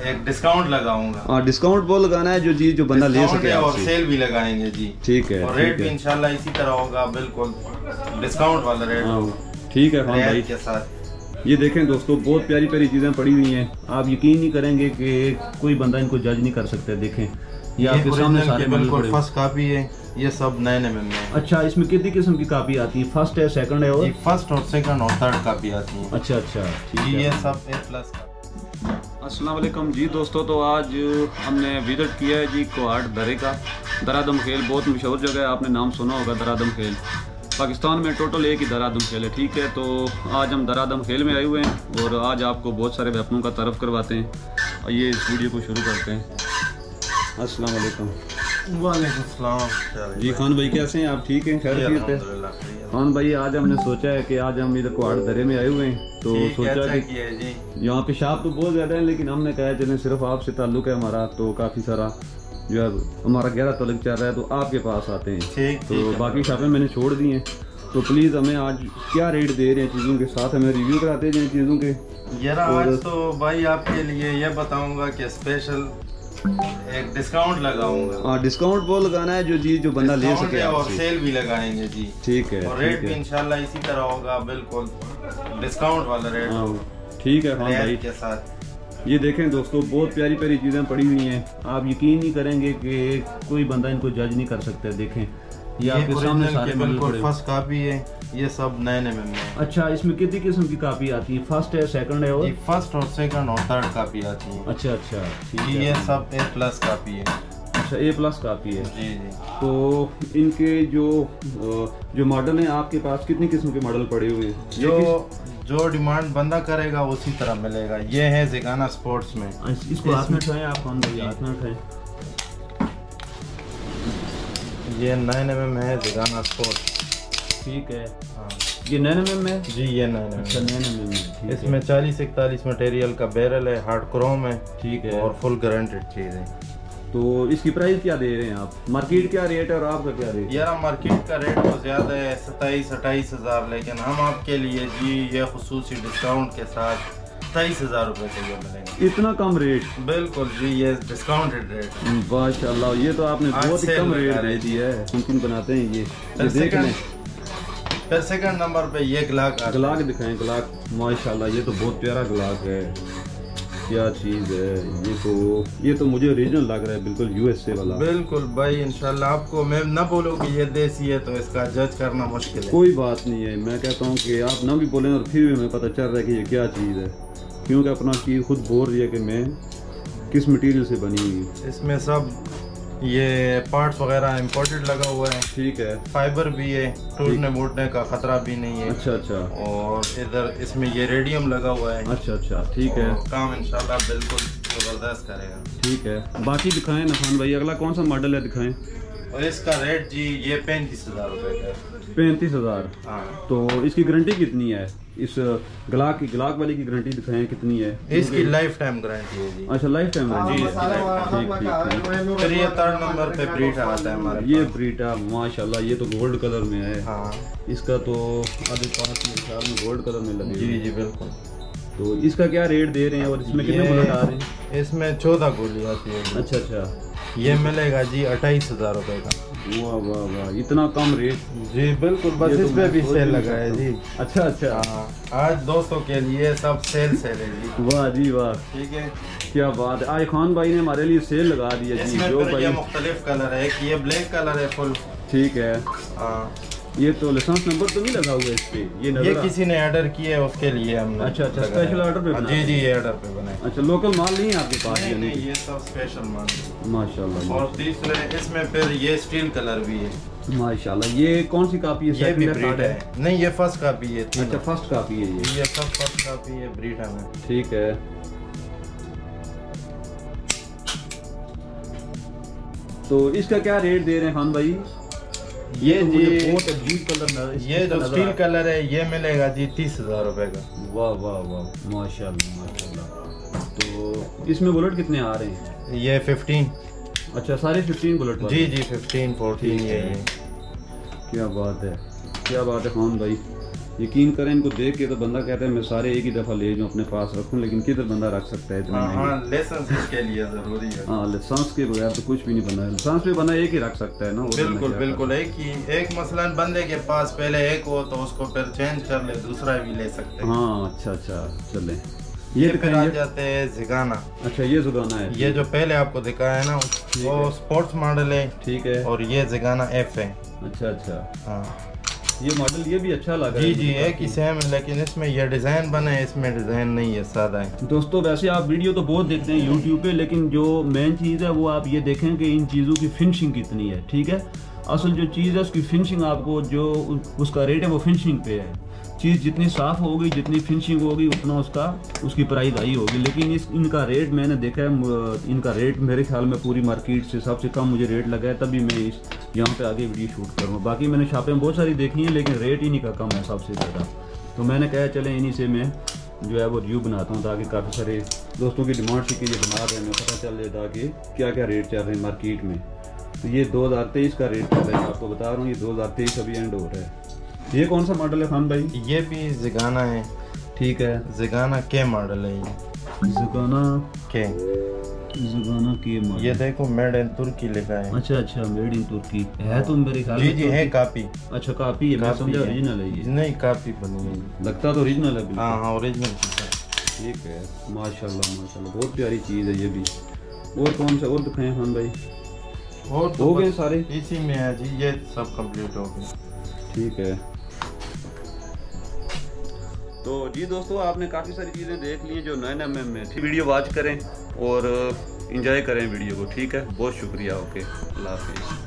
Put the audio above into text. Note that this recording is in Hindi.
एक डिस्काउंट लगाऊंगा। हाँ, डिस्काउंट वो लगाना है जो चीज जो बंदा ले सके और सेल भी लगाएंगे जी। ठीक है, और रेट भी इंशाल्लाह इसी तरह होगा, बिल्कुल डिस्काउंट वाला रेट। हाँ ठीक है खान भाई के साथ। ये देखें दोस्तों, बहुत प्यारी प्यारी चीजें पड़ी हुई हैं। आप यकीन नहीं करेंगे कि कोई बंदा इनको जज नहीं कर सकता। देखें ये आपके सामने सारे बिल्कुल फर्स्ट कॉपी है, ये सब नए में है। अच्छा, इसमें कितनी किस्म की कॉपी आती है? फर्स्ट है, सेकंड है, और फर्स्ट और सेकंड और थर्ड कॉपी आती है। अच्छा अच्छा ठीक है। ये सब A+ का। अस्सलाम वालेकुम जी दोस्तों, तो आज हमने विजिट किया है जी कोहाट दरे का। दरादम खेल बहुत मशहूर जगह है, आपने नाम सुना होगा दरादम खेल। पाकिस्तान में टोटल एक ही दरादम खेल है, ठीक है। तो आज हम दरादम खेल में आए हुए हैं और आज आपको बहुत सारे वेपनों का तारफ़ करवाते हैं। और ये इस वीडियो को शुरू करते हैं। अस्सलाम वालेकुम। वालेकुम सलाम जी खान भाई, कैसे हैं आप? ठीक हैं, खैरियत है? खान भाई आज हमने सोचा है कि आज हम इधर कोहाट दरे में आए हुए हैं, तो सोचा कि यहाँ पेशाब तो बहुत ज़्यादा है, लेकिन हमने कहा चलें सिर्फ आपसे ताल्लुक़ है हमारा, तो काफ़ी सारा जो है हमारा गहरा ताल्लुक़ चल रहा है, तो आपके पास आते हैं। तो बाकी शॉपें मैंने छोड़ दी हैं, तो प्लीज़ हमें आज क्या रेट दे रहे हैं चीज़ों के साथ, हमें रिव्यू कराते जाएँ चीज़ों के। आज तो भाई आपके लिए ये बताऊंगा कि स्पेशल एक डिस्काउंट लगाऊंगा। हाँ, डिस्काउंट वो लगाना है जो चीज जो बंदा ले सके, और सेल भी लगाएंगे जी। ठीक है। और रेट भी इंशाल्लाह इसी तरह होगा, बिल्कुल डिस्काउंट वाला रेट। हाँ ठीक है खान भाई के साथ। ये देखें दोस्तों, बहुत प्यारी प्यारी चीज़ें पड़ी हुई हैं। आप यकीन नहीं करेंगे कि कोई बंदा इनको जज नहीं कर सकता। देखें ये आपके सामने सारे बिल्कुल फर्स्ट कॉपी है, ये सब नए में है। अच्छा, इसमें कितनी किस्म की कॉपी आती है? फर्स्ट है, सेकंड है, और फर्स्ट और सेकंड और थर्ड कॉपी आती है। अच्छा अच्छा ठीक है। ये सब A+ कॉपी है। अच्छा, A+ कॉपी है जी जी। तो इनके जो मॉडल हैं आपके पास, कितनी किस्म के मॉडल पड़े हुए हैं? जो डिमांड बंदा करेगा उसी तरह मिलेगा। ये है ज़िगाना स्पोर्ट्स में। इसको हाथ में उठाएं आप खान भाई, हाथ में उठाएं। ये 9mm है ज़िगाना स्पोर्ट्स। ठीक है। हाँ, ये 9mm है जी, ये 9mm। अच्छा 9mm। इसमें 40-41 मटेरियल का बैरल है, हार्ड क्रोम है, ठीक है, और फुल गारंटेड चीज़ है। तो इसकी प्राइस क्या दे रहे हैं आप? मार्केट क्या रेट है और आपका क्या रेट? यार मार्केट का रेट तो ज़्यादा है, 27-28 हज़ार, लेकिन हम आपके लिए जी ये खुसूसी डिस्काउंट के साथ 27,000 रुपये के लिए मिलेंगे। इतना कम रेट? बिल्कुल जी, ये डिस्काउंटेड रेट। माशाल्लाह, ये तो आपने बहुत ही कम रेट दे दिया है। मुमकिन बनाते हैं ये देख लें। फिर सेकंड नंबर पे ये ग्लाक दिखाएं। ग्लाक माशाल्लाह, ये तो बहुत प्यारा ग्लाक है। क्या चीज़ है ये तो मुझे ओरिजिनल लग रहा है, बिल्कुल USA वाला। बिल्कुल भाई, इंशाल्लाह आपको मैं ना बोलूँ कि ये देसी है तो इसका जज करना मुश्किल है। कोई बात नहीं है, मैं कहता हूँ कि आप ना भी बोलें और फिर भी हमें पता चल रहा है कि ये क्या चीज़ है, क्योंकि अपना चीज़ खुद बोल रही है कि मैं किस मटेरियल से बनी हुई है। इसमें सब ये पार्ट्स वगैरह इम्पोर्टेड लगा हुआ है। ठीक है। फाइबर भी है, टूटने फूटने का खतरा भी नहीं है। अच्छा अच्छा। और इधर इसमें ये रेडियम लगा हुआ है। अच्छा अच्छा ठीक है। काम इंशाल्लाह बिल्कुल जबरदस्त करेगा। ठीक है, बाकी दिखाएं नफान भाई, अगला कौन सा मॉडल है दिखाएं। और इसका रेट जी ये 35,000 रुपये का है। 35,000। हाँ। तो इसकी गारंटी कितनी है? इस ग्लाक वाली की गारंटी दिखाएं कितनी है? इसकी लाइफ टाइम गारंटी है जी। अच्छा, लाइफ टाइम गारंटी। ठीक। फिर ये थर्ड नंबर पे ब्रीटा आता है हमारे। ये ब्रीटा माशाल्लाह, ये तो गोल्ड कलर में है। हाँ। इसका तो आधे पास में गोल्ड कलर में लगे। जी जी बिल्कुल। तो इसका क्या रेट दे रहे हैं और इसमें कितने बुलेट आ रहे हैं? इसमें 14 गोली आती है। अच्छा अच्छा। ये मिलेगा जी 28,000 रुपये का। वाह वाह वाह, इतना कम रेट? जी बिल्कुल, बस इस पे भी सेल लगा है जी। अच्छा अच्छा। आज दोस्तों के लिए सब सेल है जी। वाह जी वाह, ठीक है, क्या बात है। आज खान भाई ने हमारे लिए सेल लगा दी है जी। जो भाई ये मुख्तलिफ कलर है, ये ब्लैक कलर है फुल। ठीक है। ये तो लाइसेंस नंबर तो नहीं लगा हुआ इस पे? ये किसी ने ऑर्डर किया है उसके लिए हमने। अच्छा अच्छा, स्पेशल ऑर्डर पे? जी जी, ये ऑर्डर पे बना है। अच्छा, लोकल माल नहीं है आपके पास? नहीं, ये सब स्पेशल माल है माशाल्लाह। और तीसरे इसमें फिर ये स्टील कलर भी है माशाल्लाह। ये कौन सी कॉपी है? ये भी ब्रीटा है। नहीं, ये फर्स्ट कॉपी है। अच्छा, फर्स्ट कॉपी है ये सब फर्स्ट कॉपी है ब्रीटा में। ठीक है। तो इसका क्या रेट दे रहे हैं खान भाई? ये जी बहुत अजीब कलर, ये जो स्टील कलर है ये मिलेगा जी 30,000 रुपये का। वाह वाह वाह माशाल्लाह माशाल्लाह। तो इसमें बुलेट कितने आ रहे हैं? ये 15। अच्छा, सारे 15 बुलेट? जी जी 15, 14 ये। क्या बात है, क्या बात है खान भाई। यकीन करें इनको देख के तो बंदा कहता है मैं सारे एक ही दफ़ा ले जाऊँ अपने पास रखूँ, लेकिन किधर बंदा रख सकता है इतना। लाइसेंस इसके लिए जरूरी है। हाँ, लाइसेंस के बगैर तो कुछ भी नहीं बना है। लाइसेंस पे बंदा एक ही रख सकता है ना। बिल्कुल बिल्कुल, एक मसलन बंदे के पास पहले एक हो तो उसको फिर चेंज कर ले, दूसरा भी ले सकते हैं। हाँ अच्छा, चले ये फिर आ जाते हैं ज़गाना। अच्छा, ये ज़गाना है। ये जो पहले आपको दिखाया है ना वो स्पोर्ट्स मॉडल है। ठीक है। और ये ज़गाना F है। अच्छा हाँ, ये मॉडल ये भी अच्छा लगा। जी एक ही सेम है, लेकिन इसमें ये डिज़ाइन बना है, इसमें डिज़ाइन नहीं है, सादा है। दोस्तों वैसे आप वीडियो तो बहुत देखते हैं यूट्यूब पे, लेकिन जो मेन चीज़ है वो आप ये देखें कि इन चीज़ों की फिनिशिंग कितनी है। ठीक है, असल जो चीज़ है उसकी फिनिशिंग, आपको जो उसका रेट है वो फिनिशिंग पे है। चीज़ जितनी साफ़ होगी, जितनी फिनिशिंग होगी, उतना उसकी प्राइस हाई होगी। लेकिन इनका रेट मैंने देखा है, इनका रेट मेरे ख्याल में पूरी मार्केट से सबसे कम मुझे रेट लगा है, तभी मैं यहाँ पे आगे वीडियो शूट करूँगा। बाकी मैंने शॉपें बहुत सारी देखी हैं, लेकिन रेट इन्हीं का कम है सबसे ज़्यादा। तो मैंने कहा चले इन्हीं से मैं जो है वो रिव्यू बनाता हूँ, ताकि काफ़ी सारे दोस्तों की डिमांड थी कि ये बना रहे हैं, हमें पता चल जाता कि क्या क्या रेट चल रहे हैं मार्केट में। तो ये 2023 का रेट चल रहा है, आपको बता रहा हूँ, ये 2023 अभी एंड हो रहा है। ये कौन सा मॉडल है खान भाई? ये भी ज़गाना है। ठीक है, ज़गाना के मॉडल है ये। ज़गाना के मॉडल। ये देखो मेड इन तुर्की लिखा है। अच्छा, मेड इन तुर्की है तो मेरे ख्याल जी है कॉपी। अच्छा, कॉपी है, मैं समझा ओरिजिनल है ये। नहीं, कॉपी बनी है, लगता तो ओरिजिनल है। हाँ ओरिजिनल। ठीक है, माशाल्लाह बहुत प्यारी चीज़ है ये भी। और कौन सा और दिखाएं खान भाई? और हो गए सारे इसी में है जी, ये सब कंप्लीट हो गए। ठीक है, तो जी दोस्तों आपने काफ़ी सारी चीज़ें देख ली जो 9mm में थी। वीडियो वॉच करें और एंजॉय करें वीडियो को। ठीक है, बहुत शुक्रिया। ओके, अल्लाह हाफिज़।